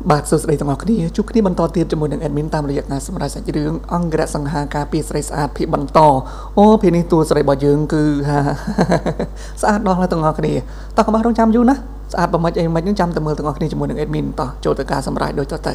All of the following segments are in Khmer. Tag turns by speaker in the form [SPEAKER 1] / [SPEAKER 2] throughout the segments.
[SPEAKER 1] បាទសួស្តីទាំងអស់គ្នាជួបគ្នាបន្តទៀតជាមួយនឹង admin តាមរយៈការសម្រាប់សាច់រឿងអង្គរៈសង្ហាការពីស្រីស្អាតភាគបន្តអូពេលនេះតួស្រីរបស់យើងគឺស្អាតដល់ទាំងអស់គ្នាតោះកុំរងចាំយូរណាស្អាតប្រមាច់អីមិននឹងចាំតែមើលទាំងអស់គ្នាជាមួយនឹង admin តោះចូលទៅការសម្រាប់ដូចតទៅ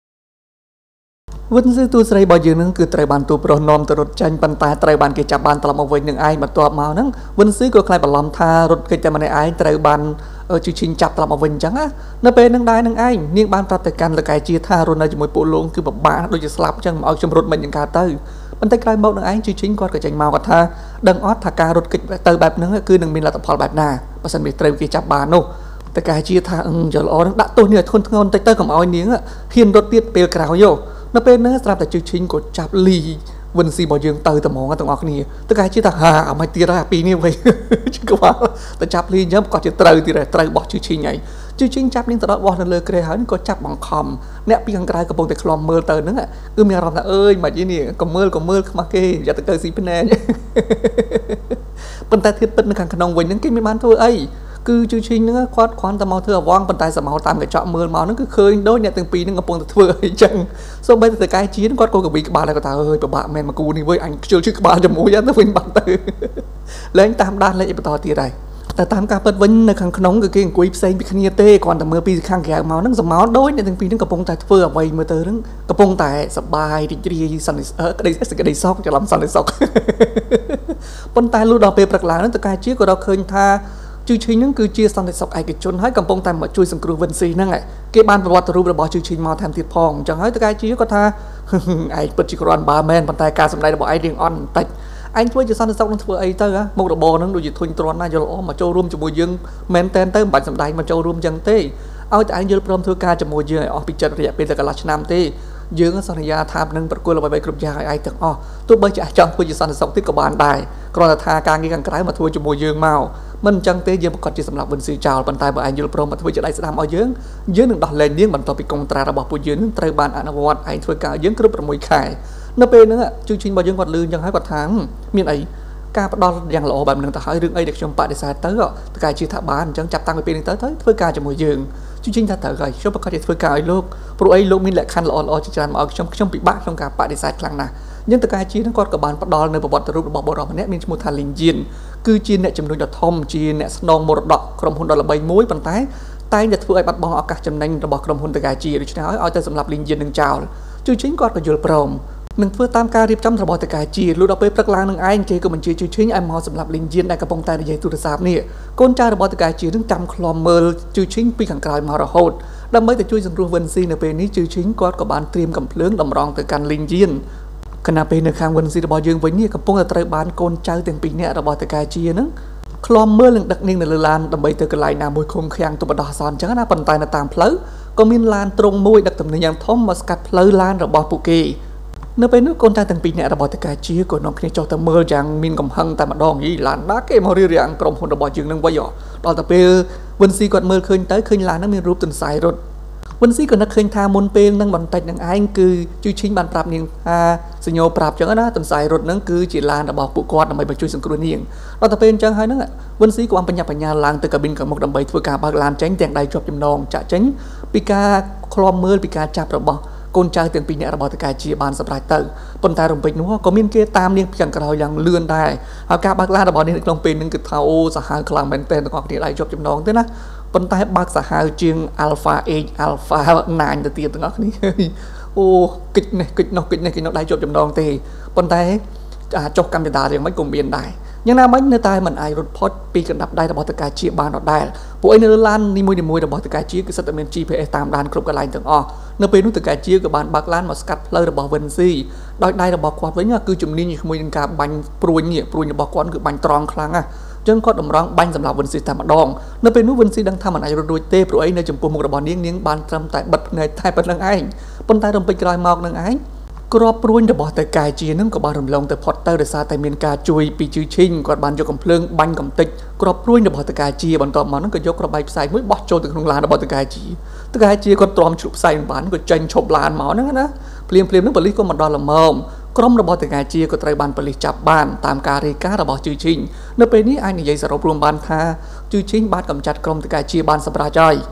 [SPEAKER 1] វិនស៊ឺតួស្រីរបស់យើងនឹងគឺត្រូវបានតួប្រុសនាំទៅរត់ចាញ់ប៉ុន្តែត្រូវបានគេចាប់បានត្រឡប់មកវិញនឹងឯងបន្ទាប់មកហ្នឹងវិនស៊ឺក៏ខ្លាចបន្លំថារត់គេចតែម្នាក់ឯងត្រូវបានជិះឈិញចាប់ត្រឡប់មកវិញអញ្ចឹងណានៅពេលនឹងដែរនឹងឯងនាងបានប្រាប់ទៅកាន់លកែជាថារស់នៅជាមួយពួកលោកគឺពិបាកដូចជាស្លាប់អញ្ចឹងមកឲ្យខ្ញុំរត់មិនយ៉ាងកើតទៅប៉ុន្តែក្រោយមកនឹងឯងជិះឈិញគាត់ក៏ចេញមកគាត់ថាដឹងអត់ថាការរត់គេចទៅបែបហ្នឹងគឺនឹងមានលទ្ធផលបែបណាបើសិនវាត្រូវគេចាប់បាននោះតែកាជាថាយកល្អនឹងដាក់ទោសនេះឲ្យធ្ងន់ធ្ងរបន្តិចទៅកុំឲ្យនាងហ៊ានរត់ទៀតពេលក្រោយយោនៅពេលហ្នឹងស្រាប់តែជិះឈិញក៏ចាប់លីវិនស៊ីរបស់យើងទៅតែហ្មងទាំងអស់គ្នាតែកាជាថាអាមិនទៀតហើយអាពីរនេះវិញគាត់តែចាប់លីអញ្ចឹងគាត់ជាត្រូវទៀតត្រូវបោះជិះឈិញហើយជិះឈិញចាប់នាងទៅដល់បោះនៅលើគ្រែហើយក៏ចាប់បង្ខំអ្នកពីខាងក្រៅកំពុងតែខ្លំមើលទៅហ្នឹងគឺមានអារម្មណ៍ថាអើយមិនយីនេះកុំមើលខ្មាស់គេយកទៅស៊ីភ្នែកប៉ុន្តែធៀបពិតនៅខាងក្នុងវិញហ្នឹងគេមិនបានធ្វើអីគឺជឿឈិញហ្នឹងគាត់គ្រាន់តែមកធ្វើអវងប៉ុន្តែសមោតាមកញ្ចក់មើលមកហ្នឹងគឺឃើញដូចអ្នកទាំងពីរហ្នឹងកំពុងតែធ្វើអីចឹងសូម្បីតែកាយជាគាត់ក៏កវីក្បាលដែរគាត់ថាអើយពិបាកមែនមកគូនេះវើយអញខ្ជិលជិះក្បាលជាមួយទៅវិញបាត់ទៅលែងតាមដានលេខអីបន្តទៀតហើយតែតាមការពិតវិញនៅខាងក្នុងគឺគេអង្គុយផ្សេងពីគ្នាទេគ្រាន់តែមើលពីខាងក្រៅមកហ្នឹងសមោដូចអ្នកទាំងពីរហ្នឹងកំពុងតែធ្វើអ្វីមើលទៅហ្នឹងកំពុងតែសប្បាយរីករាយសន្និក្តីសុខច្រឡំសន្និសុខប៉ុន្តែលុះដល់ពេលព្រឹកឡើងហ្នឹងតកាយជាក៏រកឃើញថាជឿឈិញហ្នឹងគឺជាសន្តិសុខឯកជនហើយកំពុងតែមកជួយសង្គ្រោះវិនស៊ីហ្នឹងគេបានប្រវត្តិរូបរបស់ជឿឈិញមកថែមទៀតផងអញ្ចឹងហើយតកាយជាគាត់ថាឯងពិតជាគ្រាន់បើមែនប៉ុន្តែការសម្ដែងរបស់ឯងរៀងអន់បន្តិចឯងធ្វើជាសន្តិសុខនឹងធ្វើអីទៅមុខរបរហ្នឹងដូចជាធុញទ្រាន់ណាស់យល់ល្អមកចូលរួមជាមួយយើងមែនតែនទៅមិនបាច់សម្ដែងមកចូលរួមអញ្ចឹងទេឲ្យតែឯងយល់ព្រមធ្វើការជាមួយយើងឲ្យអស់ពីចិត្តរយៈពេលតែកន្លះឆ្នាំទេយើងសន្យាថានឹងប្រគល់អ្វីៗគ្រប់យ៉ាងឲ្យឯងទាំងអស់ទោះបីជាចង់ធ្វើជាសន្តិសុខទៀតក៏បានដែរគ្រាន់តែថាការងារខាងក្រៅមកធ្វើជាមួយយើងមកមិនអញ្ចឹងទេយើងប្រកាសជាសម្រាប់វិនស៊ីចោលប៉ុន្តែបើឯងយល់ព្រមមកធ្វើជាដៃស្ដាំឲ្យយើងនឹងដោះលែងនាងបន្ទាប់ពីកុងត្រារបស់ពួកយើងនឹងត្រូវបានអនុវត្តឯងធ្វើការយើងគ្រប់6ខែនៅពេលហ្នឹងជឿឈិញរបស់យើងគាត់លឺអញ្ចឹងហើយគាត់ថាមានអីការផ្ដល់យ៉ាងល្អបែបហ្នឹងទៅហើយរឿងអីដែលខ្ញុំបដិសេធទៅតែកាយជាថាបានអញ្ចឹងចាប់តាំងពីពេលនេះទៅធ្វើការជាមួយយើងជឿឈិញថាត្រូវហើយខ្ញុំប្រកាសជាធ្វើការឲ្យលោកព្រោះអីលោកមានលក្ខខណ្ឌល្អជាច្រើនមកឲ្យខ្ញុំពិបាកក្នុងការបដិសេធខ្លាំងណាស់យើងតកាជានឹងគាត់ក៏បានផ្ដល់នៅប្រវត្តិរូបរបស់បុរសម្នាក់មានឈ្មោះថាលីងយៀនគឺជាអ្នកជំនួយដ៏ធំជាអ្នកស្នងមរតកក្រុមហ៊ុនដ៏ល្បីមួយប៉ុន្តែតែងតែធ្វើឲ្យបាត់បង់ឱកាសចំណេញរបស់ក្រុមហ៊ុនតកាជាដូច្នេះឲ្យទៅសម្រាប់លីងយៀននឹងចោលជឿឈិញគាត់ក៏យល់ព្រមនឹងធ្វើតាមការរៀបចំរបស់តកាជាលុះដល់ពេលព្រឹកឡើងនឹងឯងគេក៏បញ្ជាជឿឈិញឲ្យមកសម្រាប់លីងយៀនដែលកំពុងតែនិយាយទូរស័ព្ទនេះកូនចៅរបស់តកាជានឹងចាំខ្លំមើលជឿឈិញពីខាងក្រោយមករហូតដើម្បីទៅជួយសង្គ្រោះវិនស៊ីនៅពេលនេះជឿឈិញគាត់ក៏បានត្រៀមកំភ្លើងតម្រង់ទៅកាន់លីងយៀនខណៈពេលនៅខាងវិនស៊ីរបស់យើងវិញនេះកំពុងតែត្រូវបានកូនចៅទាំងពីរនាក់របស់តកាជានឹងខ្លំមើលនឹងដឹកនាងនៅលើឡានដើម្បីទៅកន្លែងណាមួយឃុំឃាំងទៅបដោះអាសន្នអញ្ចឹងណាប៉ុន្តែនៅតាមផ្លូវក៏មានឡានត្រង់មួយដឹកទំនិញយ៉ាងធំមកស្កាត់ផ្លូវឡានរបស់ពួកគេនៅពេលនោះកូនចៅទាំងពីរនាក់របស់តកាជាក៏នាំគ្នាចុះទៅមើលយ៉ាងមានកំហឹងតែម្ដងយីឡានណាគេមករៀបរៀងក្រុមហ៊ុនរបស់យើងនឹងវិញដល់ទៅពេលវិនស៊ីគាត់មើលឃើញទៅឃើញឡានហ្នឹងមានរូបទន្សាយរត់វិនស៊ីក៏នឹកឃើញថាមុនពេលនឹងបន្តិចនឹងឯងគឺជឿឈិញបានប្រាប់នាងថាសញ្ញោប្រាប់ចឹងណាទន្សាយរត់ហ្នឹងគឺជាឡានរបស់ពួកគាត់ដើម្បីមកជួយសង្គ្រោះនាងដល់ទៅពេលអញ្ចឹងហើយហ្នឹងវិនស៊ីក៏បានបញ្ញាឡើងទៅកាប៊ីនខាងមុខដើម្បីធ្វើការបើកឡានចេញទាំងដៃជាប់ចំណងចាក់ចេញពីការឃ្លាំមើលពីការចាប់របស់កូនចៅទាំងពីរនាក់របស់តកាជាបានសម្រេចទៅប៉ុន្តែរំពេចនោះក៏មានគេតាមនាងពីខាងក្រោយយ៉ាងលឿនដែរហើយការបើកឡានរបស់នាងនៅក្នុងពេលហ្នឹងគឺថាអូសាហាវខ្លាំងមែនទែនទាំងអស់គ្នាដៃជាប់ចំណងទេណាប៉ុន្តែបើកសាហាវជាង Alpha 8 Alpha 9ទៅទៀតទាំងអស់គ្នាអូគិចនេះគិចនោះគិចនេះគេនៅដៃជាប់ចំណងទេប៉ុន្តែចុះកម្មវិធីរៀងមិនក៏មានដែរយ៉ាងណាមិញនៅតែមិនអាចរត់ផុតពីកណ្ដាប់ដៃរបស់តកាជាបានដដែលពួកឯងនៅលើឡាននីមួយៗរបស់តកាជាគឺសិតតែមាន GPS តាមដានគ្រប់កន្លែងទាំងអស់នៅពេលនោះតកាជាក៏បានបើកឡានមកស្កាត់ផ្លូវរបស់វិនស៊ីដោយដៃរបស់គាត់វិញគឺជំនាញជាមួយនឹងការបាញ់ព្រួញរបស់គាត់គឺបាញ់ត្រង់ខ្លាំងណាស់ចឹងគាត់តម្រង់បាញ់សម្រាប់វិនស៊ីតែម្ដងនៅពេលនោះវិនស៊ីដឹងថាមិនអាចរត់រួចទេព្រោះឯងនៅចំពោះមុខរបស់នាងបានត្រឹមតែបិទភ្នែកតែប៉ុណ្្នឹងឯងប៉ុន្តែរំពេចក្រោយមកនឹងឯងក្របព្រួញរបស់តកាជានឹងក៏បានរំលងទៅផុតទៅដោយសារតែមានការជួយពីជឿឈិញគាត់បានយកកំភ្លើងបាញ់កំទេចក្របព្រួញរបស់តកាជាបន្ទាប់មកនឹងក៏យកក្របបែកផ្សែងមួយបោះចូលទៅក្នុងឡានរបស់តកាជាគាត់ទ្រាំជ្រុកផ្សែងបានក៏ចេញឈប់ឡានមកហ្នឹងណាភ្លាមនឹងប៉ូលីសក៏មកដល់ល្មមក្រុមរបស់តកាជាក៏ត្រូវបានប៉ូលីសចាប់បានតាមការរាយការណ៍របស់ជឿឈិញនៅពេលនេះអាចនិយាយសរុបរួមបានថាជឿឈិញបានកម្ចាត់ក្រុមតកាជាបានសម្រេចហើយ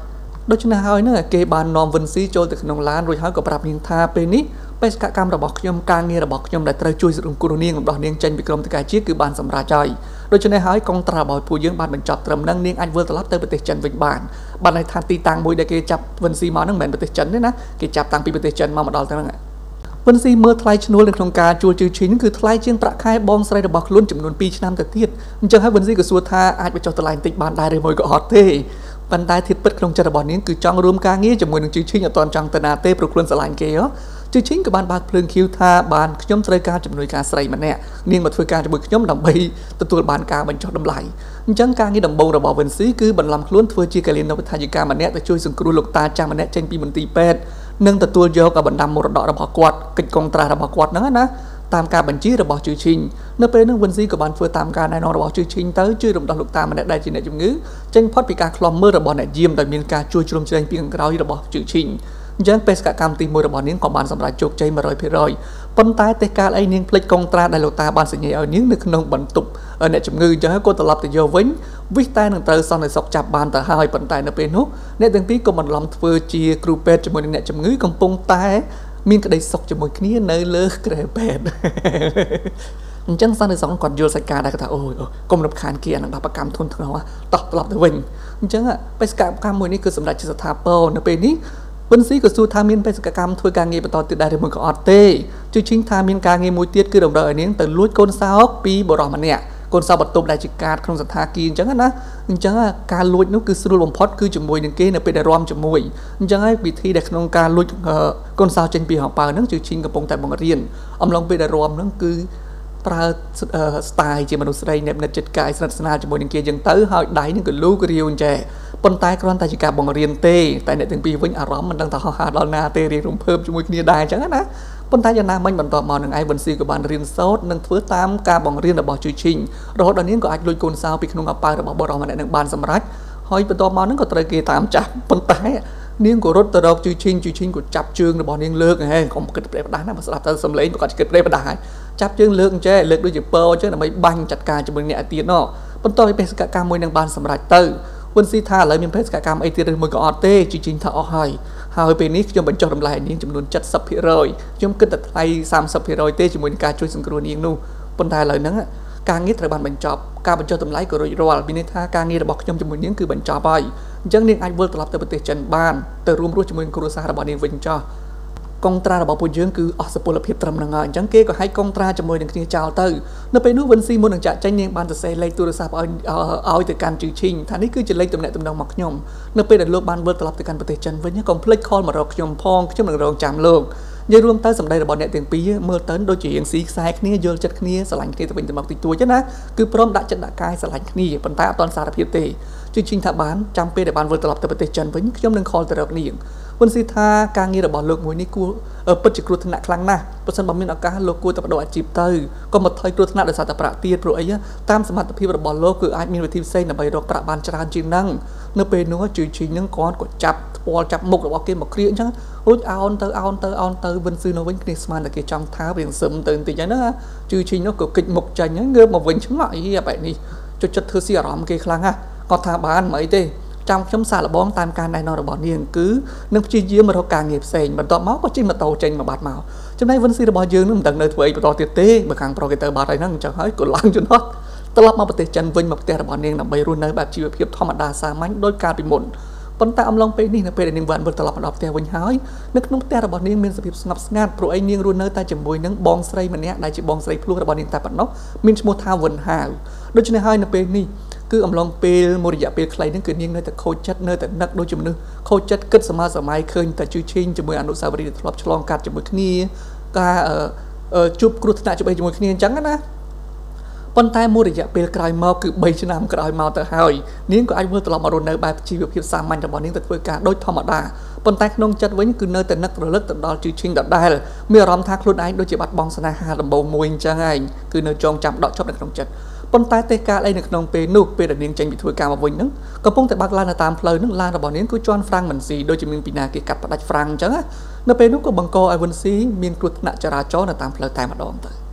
[SPEAKER 1] ដូច្នេះហើយនឹងគេបាននាំវិនស៊ីចូលទៅក្នុងឡានរួចហើយក៏ប្រាប់នាងថាពេលនេះបេសកកម្មរបស់ខ្ញុំការងាររបស់ខ្ញុំដែលត្រូវជួយសង្គ្រោះនាងរបស់នាងចេញពីក្រុមតកាជាគឺបានសម្រេចហើយដូច្នេះហើយកងត្រារបស់ពួកយើងបានបញ្ចប់ត្រឹមនឹងនាងអាចវិលត្រឡប់ទៅប្រទេសចិនវិញបានន័យថាទីតាំងមួយដែលគេចាប់វិនស៊ីមកហ្នឹងមិនមែនប្រទេសចិនទេណាគេចាប់តាំងពីប្រទេសចិនមកដល់ហ្នឹងវិនស៊ីមើលថ្លៃឈ្នួលនៅក្នុងការជួលជឿឈីគឺថ្លៃជាងប្រាក់ខែបងស្រីរបស់ខ្លួនចំនួន2ឆ្នាំទៅទៀតអញ្ចឹងហើយវិនស៊ីក៏សួរថាអាចបញ្ចុះតម្លៃបន្តិចបានដែរឬមួយក៏អត់ទេប៉ុន្តែធៀបពិតក្នុងចិត្តរបស់នាងគឺចង់រួមការងារជាមួយនឹងជឿឈីអត់ទាន់ចង់ទៅណាទេព្រោះខ្លួនស្រឡាញ់គេជឿឈីក៏បានបើកភ្លើងឃីវថាបានខ្ញុំត្រូវការជំនួយការស្រីម្នាក់នាងមកធ្វើការជាមួយខ្ញុំដើម្បីទទួលបានការបញ្ចុះតម្លៃអញ្ចឹងការងារដំបូងរបស់វិនស៊ីគឺបន្លំខ្លួនធ្វើជាកលិនវិទ្យាការម្នាក់ទៅជួយសង្គ្រោះលោកតាចាស់ម្នាក់ចេញពីមន្ទីរពេទ្យនិងទទួលយកបណ្ដាំមរតករបស់គាត់កិច្ចកងត្រារបស់គាត់ហ្នឹងណាតាមការបញ្ជារបស់ជឿឈីនៅពេលនោះវិនស៊ីក៏បានធ្វើតាមការណែនាំរបស់ជឿឈីទៅជួយរំដោះលោកតាម្នាក់ដែលជាអ្នកជំងឺចេញផុតពីការឃ្លាំមើលរបស់អ្នកយាមដោយមានការជួយជ្រោមជ្រែងពីខាងក្រោយរបស់ជឿឈីអញ្ចឹងបេសកកម្មទី1របស់នាងក៏បានសម្រេចជោគជ័យ 100% ប៉ុន្តែទេកាលអីនាងភ្លេចកងត្រាដែលលោកតាបានសញ្ញាឲ្យនាងនៅក្នុងបន្ទប់អ្នកជំងឺអញ្ចឹងក៏ត្រឡប់ទៅយកវិញវិសតែនឹងត្រូវសន្តិសុខចាប់បានទៅហើយប៉ុន្តែនៅពេលនោះអ្នកទាំងពីរក៏បន្លំធ្វើជាគ្រូពេទ្យជាមួយនឹងអ្នកជំងឺកំពុងតែមានក្តីសុខជាមួយគ្នានៅលើក្រែពេទ្យអញ្ចឹងសន្តិសុខគាត់យល់សាច់ការដែរគាត់ថាអូយកុំរំខានគេអានឹងបាបកម្មធនធ្ងរតោះត្រឡប់ទៅវិញអញ្ចឹងបេសកកម្មមួយនេះគឺសម្រាប់ជាស្ថាពរនៅពេលនេះវិនស៊ីក៏សួរថាមានបេសកកម្មធ្វើការងារបន្តទៀតដែរឬមួយក៏អត់ទេជឿឈីងថាមានការងារមួយទៀតគឺតម្រូវឲ្យនាងទៅលួចកូនសោកពីបរិសម្នាក់កូនសោកបន្ទប់ដែលជាកាតក្នុងសន្តាគារអញ្ចឹងណាអញ្ចឹងការលួចនោះគឺស្រួលបំផុតគឺជាមួយនឹងគេនៅពេលដែលរំជាមួយអញ្ចឹងហើយវិធីដែលក្នុងការលួចកូនសោកចេញពីហោប៉ៅហ្នឹងជឿឈីងកំពុងតែបង្រៀនអំឡុងពេលដែលរំហ្នឹងគឺប្រើស្ទាយជាមនុស្សស្រីអ្នកនិតចិត្តកាយស្និទ្ធស្នាលជាមួយនឹងគេអញ្ចឹងទៅហើយដៃនឹងក៏លូករាវអញ្ចឹងប៉ុន្តែគ្រាន់តែជាការបង្រៀនទេតែអ្នកទាំងពីរវិញអារម្មណ៍មិនដឹងថាហោះហើរដល់ណាទេរៀងរំភើបជាមួយគ្នាដែរអញ្ចឹងណាប៉ុន្តែយ៉ាងណាមិញបន្ទាប់មកនឹងឯងវិនស៊ីក៏បានរៀនសូត្រនិងធ្វើតាមការបង្រៀនរបស់ជឿឈីងរហូតដល់នាងក៏អាចលួចកូនសោពីក្នុងអប៉ៅរបស់បរិសម្នាក់នឹងបានសម្រេចហើយបន្ទាប់មកនឹងក៏ត្រូវគេតាមចាប់ប៉ុន្តែនាងក៏រត់ទៅរកជឿឈីងក៏ចាប់ជើងរបស់នាងលើកហេកុំគិតប្រេះផ្ដាស់ណាមកស្ដាប់ទៅសំឡេងគាត់គិតប្រេះផ្ដាស់ហើយចាប់ជើងលើកអញ្ចឹងលើកដូចជាពើអញ្ចឹងដើម្បីបាញ់ចាត់ការជាមួយអ្នកទៀតបន្ទាប់ពីបេសកកម្មមួយនឹងបានសម្រេចទៅវិនស៊ីថាឥឡូវមានបេសកកម្មអីទៀតឬមួយក៏អត់ទេជឿឈីងថាអស់ហើយពេលនេះខ្ញុំបញ្ចុះតម្លៃឲ្យនាងចំនួន 70% ខ្ញុំគិតតែថ្លៃ 30% ទេជាមួយនឹងការជួយសង្គ្រោះនាងនោះប៉ុន្តែឥឡូវហ្នឹងការងារត្រូវបានបញ្ចប់ការបញ្ចុះតម្លៃក៏រួចរាល់មានន័យថាការងាររបស់ខ្ញុំជាមួយនាងគឺបញ្ចប់ហើយអញ្ចឹងនាងអាចវិលត្រឡប់ទៅប្រទេសចិនបានទៅរួមរស់ជាមួយនឹងគ្រួសាររបស់នាងវិញចោះកងត្រារបស់ពួកយើងគឺអស់សុពលភាពត្រឹមហ្នឹងហើយអញ្ចឹងគេក៏ហែកកងត្រាជាមួយនឹងគ្នាចោលទៅនៅពេលនោះវិនស៊ីមុននឹងចាក់ចេញនាងបានសរសេរលេខទូរស័ព្ទឲ្យទៅកាន់ជឿឈីងថានេះគឺជាលេខទំនាក់ទំនងមកខ្ញុំនៅពេលដែលលោកបានវិលត្រឡប់ទៅកាន់ប្រទេសចិនវិញកុំភ្លេចខលមករកខ្ញុំផងខ្ញុំនឹងរងចាំលោកនិយាយរួមទៅសម្ដីរបស់អ្នកទាំងពីរមើលទៅដូចជារៀងស៊ីខ្សែគ្នាយល់ចិត្តគ្នាស្រឡាញ់គ្នាទៅវិញទៅមកតិចតួចណាគឺព្រមដាក់ចិត្តដាក់កាយស្រឡាញ់គ្នាប៉ុន្តែអត់ទាន់សារភាពទេជឿឈីងថាបានចាំពេលដែលបានវិលត្រឡប់ទៅប្រទេសចិនវិញខ្ញុំនឹងខលទៅរកនាងវិនស៊ីថាការងាររបស់លោកមួយនេះគួរពិតជាគ្រោះថ្នាក់ខ្លាំងណាស់បើសិនបើមានឱកាសលោកគួរតែបដូរអាជីពទៅកុំមកថយគ្រោះថ្នាក់ដោយសារតែប្រាក់ទៀតព្រោះអីតាមសមត្ថភាពរបស់លោកគឺអាចមានវិធីផ្សេងដើម្បីរកប្រាក់បានច្រើនជាងហ្នឹងនៅពេលនោះជឿឈីងហ្នឹងគាត់ក៏ចាប់ថ្ពាល់ចាប់មុខរបស់គេមកគ្រាអញ្ចឹងរួចអោនទៅវិនស៊ីនោះវិញគ្នាស្មានតែគេចង់ថារៀងសឹមទៅបន្តិចហ្នឹងជឿឈីងនោះក៏គិចមុខចាញ់ហ្នឹងងើបមកវិញឆ្ងល់អីបែបនេះចិត្តធ្វើស៊ីអារម្មណ៍គេខ្លាំងណាស់គាត់ថាបានមិនអីទេចាំខ្ញុំសាកល្បងតាមការណែនាំរបស់នាងគឺនឹងព្យាយាមរកការងារផ្សេងបន្ទាប់មកក៏ជិះម៉ូតូចេញមកបាត់មកចំណែកវិនស៊ីរបស់យើងនឹងមិនដឹងនៅធ្វើអីបន្តទៀតទេបើខាងប្រុសគេទៅបាត់ហើយហ្នឹងអញ្ចឹងហើយក៏ឡើងជំនាស់ត្រឡប់មកប្រទេសចិនវិញមកផ្ទះរបស់នាងដើម្បីរស់នៅបែបជីវភាពធម្មតាសាមញ្ញដោយកាលពីមុនប៉ុន្តែអំឡុងពេលនេះនៅពេលដែលនាងបានវិលត្រឡប់មកដល់ផ្ទះវិញហើយនៅក្នុងផ្ទះរបស់នាងមានសភាពស្ងប់ស្ងាត់ព្រោះឯនាងរស់នៅតែជាមួយនឹងបងស្រីម្នាក់ដែលជាបងស្រីភ្លោះរបស់នាងតែប៉ុណ្ណោះមានឈ្មោះថាវិនហាវដូច្នេះហើយនៅពេលនេះគឺអំឡុងពេលមួយរយៈពេលខ្លីហ្នឹងគឺនាងនៅតែខូចចិត្តនៅតែនឹកដូចជំនឿខូចចិត្តគិតសម័យឃើញតែជឿឈីងជាមួយអនុស្សាវរីយ៍ដែលធ្លាប់ឆ្លងកាត់ជាមួយគ្នាការជួបគ្រោះថ្នាក់ជាមួយគ្នាអញ្ចឹងណាប៉ុន្តែមួយរយៈពេលក្រោយមកគឺ3ឆ្នាំក្រោយមកទៅហើយនាងក៏អាចវិលត្រឡប់មករស់នៅបែបជីវភាពសាមញ្ញរបស់នាងទៅធ្វើការដូចធម្មតាប៉ុន្តែក្នុងចិត្តវិញគឺនៅតែនឹករលឹកទៅដល់ជឿឈីងដដែលមានអារម្មណ៍ថាខ្លួនឯងដូចជាបាត់បង់ស្នេហាដំបូងមួយអញ្ចឹងឯងគឺនៅចងចាំដកជាប់នៅក្នុងចិត្តប៉ុន្តែទេកាលអីនៅក្នុងពេលនោះពេលដែលនាងចេញពីធ្វើការមកវិញហ្នឹងកំពុងតែបើកឡាននៅតាមផ្លូវហ្នឹងឡានរបស់នាងគឺជន់ហ្វ្រាំងមិនស៊ីដូចជាមានពីណាគេកាត់ផ្ដាច់ហ្វ្រាំងអញ្ចឹងនៅពេលនោះក៏បង្កឲ្យវិនស៊ីមានគ្រោះថ្នាក់ចរាចរណ៍នៅតាមផ្លូវតែម្ដងទៅ